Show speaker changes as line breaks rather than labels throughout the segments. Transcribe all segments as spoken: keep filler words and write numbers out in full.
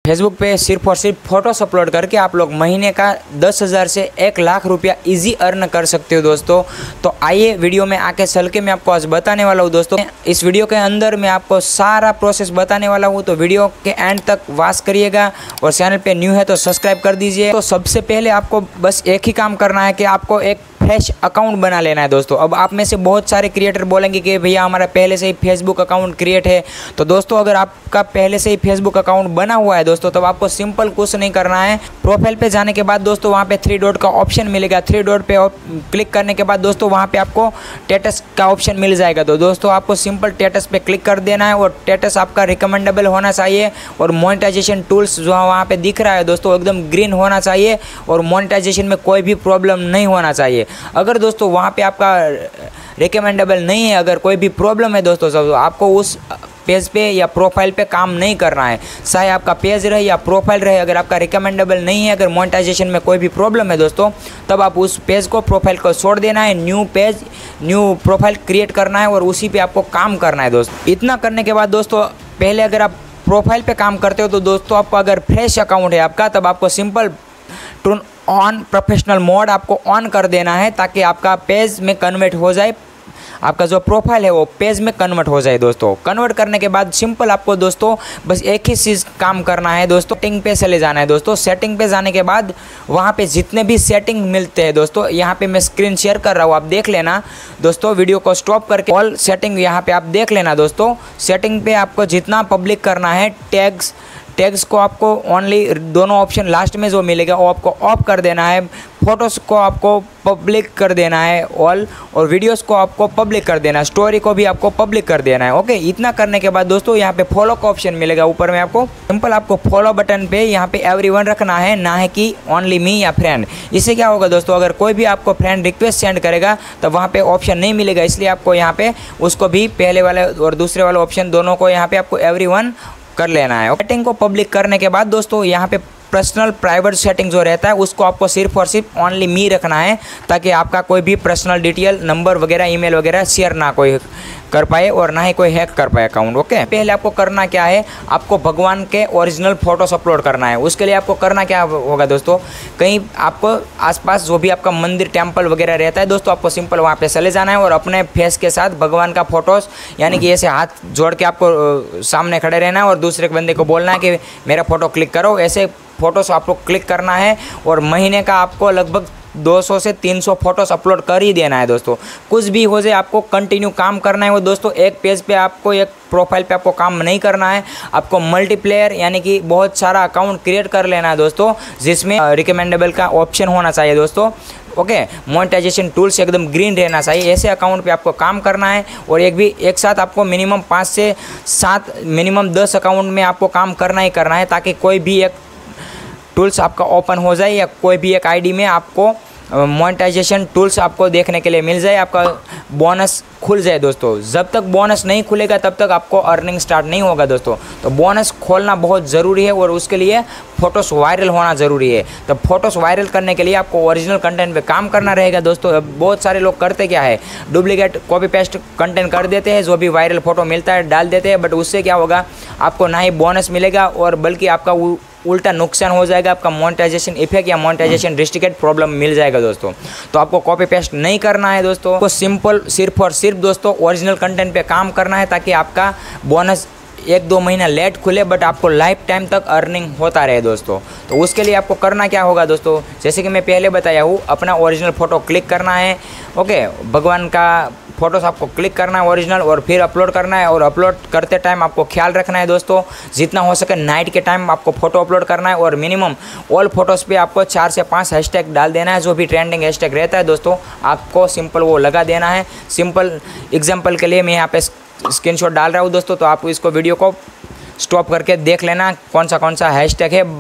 Facebook पे सिर्फ और सिर्फ फोटोस अपलोड करके आप लोग महीने का दस हज़ार से एक लाख रुपया इजी अर्न कर सकते हो दोस्तों। तो आइए वीडियो में आके चल के मैं आपको आज बताने वाला हूँ दोस्तों। इस वीडियो के अंदर मैं आपको सारा प्रोसेस बताने वाला हूँ, तो वीडियो के एंड तक वॉच करिएगा और चैनल पे न्यू है तो सब्सक्राइब कर दीजिए। तो सबसे पहले आपको बस एक ही काम करना है कि आपको एक फ्रेश अकाउंट बना लेना है दोस्तों। अब आप में से बहुत सारे क्रिएटर बोलेंगे कि भैया हमारा पहले से ही फेसबुक अकाउंट क्रिएट है। तो दोस्तों अगर आपका पहले से ही फेसबुक अकाउंट बना हुआ है दोस्तों, तब आपको सिंपल कुछ नहीं करना है। प्रोफाइल पे जाने के बाद दोस्तों वहाँ पे थ्री डॉट का ऑप्शन मिलेगा। थ्री डॉट पे क्लिक करने के बाद दोस्तों वहाँ पे आपको स्टेटस का ऑप्शन मिल जाएगा। तो दोस्तों आपको सिंपल स्टेटस पे क्लिक कर देना है और स्टेटस आपका रिकमेंडेबल होना चाहिए और मोनेटाइजेशन टूल्स जो वहाँ पे दिख रहा है दोस्तों एकदम ग्रीन होना चाहिए और मोनेटाइजेशन में कोई भी प्रॉब्लम नहीं होना चाहिए। अगर दोस्तों वहाँ पे आपका रिकमेंडेबल नहीं है, अगर कोई भी प्रॉब्लम है दोस्तों, सब आपको उस पेज पे या प्रोफाइल पे काम नहीं करना है। चाहे आपका पेज रहे या प्रोफाइल रहे, अगर आपका रिकमेंडेबल नहीं है, अगर मोनेटाइजेशन में कोई भी प्रॉब्लम है दोस्तों, तब आप उस पेज को प्रोफाइल को छोड़ देना है, new page new profile create करना है और उसी पे आपको काम करना है दोस्तों। इतना करने के बाद दोस्तों पहले अगर आप प्रोफाइल पे काम करते हो तो दोस्तों आपको अगर फ्रेश अकाउंट है आपका, तब आपको simple turn on professional mode आपको ऑन कर देना है ताकि आपका पेज में कन्वर्ट हो जाए, आपका जो प्रोफाइल है वो पेज में कन्वर्ट हो जाए दोस्तों। कन्वर्ट करने के बाद सिंपल आपको दोस्तों बस एक ही चीज़ काम करना है दोस्तों, सेटिंग पे चले जाना है दोस्तों। सेटिंग पे जाने के बाद वहाँ पे जितने भी सेटिंग मिलते हैं दोस्तों, यहाँ पे मैं स्क्रीन शेयर कर रहा हूँ, आप देख लेना दोस्तों। वीडियो को स्टॉप करके ऑल सेटिंग यहाँ पे आप देख लेना दोस्तों। सेटिंग पे आपको जितना पब्लिक करना है, टैग्स टैग्स को आपको ओनली दोनों ऑप्शन लास्ट में जो मिलेगा वो आपको ऑफ कर देना है। फोटोज़ को आपको पब्लिक कर देना है ऑल, और वीडियोस को आपको पब्लिक कर देना है, स्टोरी को भी आपको पब्लिक कर देना है। ओके, इतना करने के बाद दोस्तों यहाँ पे फॉलो का ऑप्शन मिलेगा ऊपर में, आपको सिंपल आपको फॉलो बटन पे यहाँ पे एवरीवन रखना है, ना है कि ओनली मी या फ्रेंड। इससे क्या होगा दोस्तों, अगर कोई भी आपको फ्रेंड रिक्वेस्ट सेंड करेगा तो वहाँ पे ऑप्शन नहीं मिलेगा, इसलिए आपको यहाँ पे उसको भी पहले वाले और दूसरे वाले ऑप्शन दोनों को यहाँ पे आपको एवरीवन कर लेना है। सेटिंग को पब्लिक करने के बाद दोस्तों यहाँ पे पर्सनल प्राइवेट सेटिंग जो रहता है उसको आपको सिर्फ और सिर्फ ओनली मी रखना है, ताकि आपका कोई भी पर्सनल डिटेल नंबर वगैरह ईमेल वगैरह शेयर ना कोई कर पाए और ना ही कोई हैक कर पाए अकाउंट। ओके, पहले आपको करना क्या है, आपको भगवान के ओरिजिनल फोटोस अपलोड करना है। उसके लिए आपको करना क्या होगा दोस्तों, कहीं आपको आसपास जो भी आपका मंदिर टेम्पल वगैरह रहता है दोस्तों, आपको सिंपल वहाँ पे चले जाना है और अपने फेस के साथ भगवान का फोटोस यानी कि ऐसे हाथ जोड़ के आपको सामने खड़े रहना है और दूसरे बंदे को बोलना है कि मेरा फोटो क्लिक करो। ऐसे फोटोस आपको क्लिक करना है और महीने का आपको लगभग दो सौ से तीन सौ फोटोस अपलोड कर ही देना है दोस्तों। कुछ भी हो जाए आपको कंटिन्यू काम करना है वो दोस्तों। एक पेज पे आपको, एक प्रोफाइल पे आपको काम नहीं करना है, आपको मल्टीप्लेयर यानी कि बहुत सारा अकाउंट क्रिएट कर लेना है दोस्तों, जिसमें रिकमेंडेबल का ऑप्शन होना चाहिए दोस्तों। ओके, मोनेटाइजेशन टूल्स एकदम ग्रीन रहना चाहिए, ऐसे अकाउंट पे आपको काम करना है। और एक भी एक साथ आपको मिनिमम पाँच से सात मिनिमम दस अकाउंट में आपको काम करना ही करना है, ताकि कोई भी एक टूल्स आपका ओपन हो जाए या कोई भी एक आईडी में आपको मोनेटाइजेशन टूल्स आपको देखने के लिए मिल जाए, आपका बोनस खुल जाए दोस्तों। जब तक बोनस नहीं खुलेगा तब तक आपको अर्निंग स्टार्ट नहीं होगा दोस्तों। तो बोनस खोलना बहुत ज़रूरी है और उसके लिए फ़ोटोस वायरल होना ज़रूरी है। तो फोटोस वायरल करने के लिए आपको ओरिजिनल कंटेंट पे काम करना रहेगा दोस्तों। अब बहुत सारे लोग करते क्या है, डुप्लीकेट कॉपी पेस्ट कंटेंट कर देते हैं, जो भी वायरल फ़ोटो मिलता है डाल देते हैं, बट उससे क्या होगा, आपको ना ही बोनस मिलेगा और बल्कि आपका उल्टा नुकसान हो जाएगा, आपका मोनेटाइजेशन इफेक्ट या मोनेटाइजेशन रिस्ट्रिक्टेड प्रॉब्लम मिल जाएगा दोस्तों। तो आपको कॉपी पेस्ट नहीं करना है दोस्तों, आपको सिंपल सिर्फ और सिर्फ दोस्तों ओरिजिनल कंटेंट पे काम करना है, ताकि आपका बोनस एक दो महीना लेट खुले बट आपको लाइफ टाइम तक अर्निंग होता रहे दोस्तों। तो उसके लिए आपको करना क्या होगा दोस्तों, जैसे कि मैं पहले बताया हूँ, अपना ओरिजिनल फ़ोटो क्लिक करना है। ओके, भगवान का फोटोस आपको क्लिक करना है ओरिजिनल और फिर अपलोड करना है। और अपलोड करते टाइम आपको ख्याल रखना है दोस्तों, जितना हो सके नाइट के टाइम आपको फ़ोटो अपलोड करना है और मिनिमम ऑल फोटोज़ पे आपको चार से पाँच हैशटैग डाल देना है। जो भी ट्रेंडिंग हैशटैग रहता है दोस्तों, आपको सिंपल वो लगा देना है। सिंपल एग्जाम्पल के लिए मैं यहाँ पे स्क्रीनशॉट डाल रहा हूँ दोस्तों, तो आप इसको वीडियो को स्टॉप करके देख लेना कौन सा कौन सा हैशटैग है।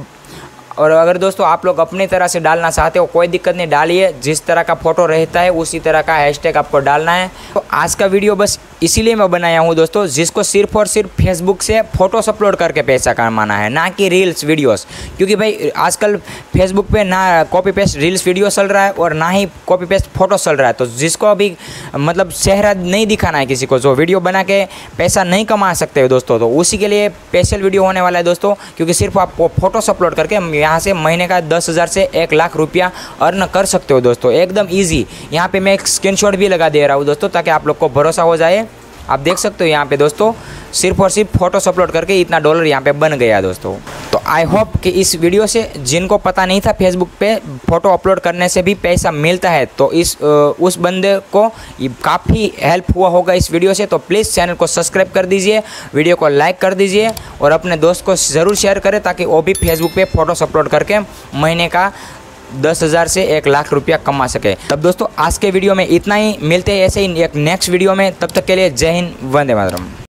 और अगर दोस्तों आप लोग अपनी तरह से डालना चाहते हो कोई दिक्कत नहीं, डालिए, जिस तरह का फ़ोटो रहता है उसी तरह का हैशटैग आपको डालना है। तो आज का वीडियो बस इसीलिए मैं बनाया हूँ दोस्तों, जिसको सिर्फ और सिर्फ फेसबुक से फ़ोटोस अपलोड करके पैसा कमाना है, ना कि रील्स वीडियोस। क्योंकि भाई आजकल फेसबुक पे ना कॉपी पेस्ट रील्स वीडियो चल रहा है और ना ही कॉपी पेस्ट फ़ोटोस चल रहा है। तो जिसको अभी मतलब चेहरा नहीं दिखाना है किसी को, जो वीडियो बना के पैसा नहीं कमा सकते हो दोस्तों, तो उसी के लिए स्पेशल वीडियो होने वाला है दोस्तों। क्योंकि सिर्फ आप फ़ोटोस अपलोड करके यहाँ से महीने का दस हज़ार से एक लाख रुपया अर्न कर सकते हो दोस्तों, एकदम ईजी। यहाँ पे मैं एक स्क्रीनशॉट भी लगा दे रहा हूँ दोस्तों, ताकि आप लोग को भरोसा हो जाए। आप देख सकते हो यहाँ पे दोस्तों, सिर्फ और सिर्फ फोटोस अपलोड करके इतना डॉलर यहाँ पे बन गया दोस्तों। तो आई होप कि इस वीडियो से जिनको पता नहीं था फेसबुक पे फ़ोटो अपलोड करने से भी पैसा मिलता है, तो इस उस बंदे को काफ़ी हेल्प हुआ होगा इस वीडियो से। तो प्लीज़ चैनल को सब्सक्राइब कर दीजिए, वीडियो को लाइक कर दीजिए और अपने दोस्त को ज़रूर शेयर करें, ताकि वो भी फेसबुक पे फ़ोटोस अपलोड करके महीने का दस हज़ार से एक लाख रुपया कमा सके। तब दोस्तों आज के वीडियो में इतना ही, मिलते हैं ऐसे ही एक नेक्स्ट वीडियो में। तब तक के लिए जय हिंद, वंदे मातरम।